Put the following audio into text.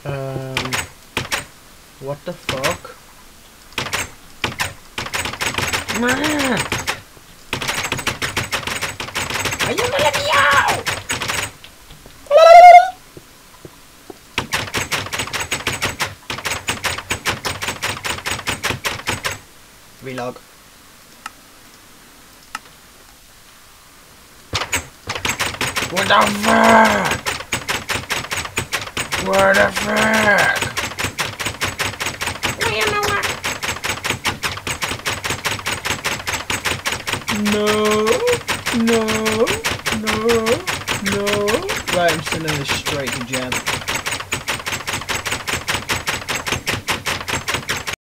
What the fuck? Are you gonna let me out? Relog. What the fuck? What the fuck? No, no, no, no. Right, I'm sending this straight to Jen.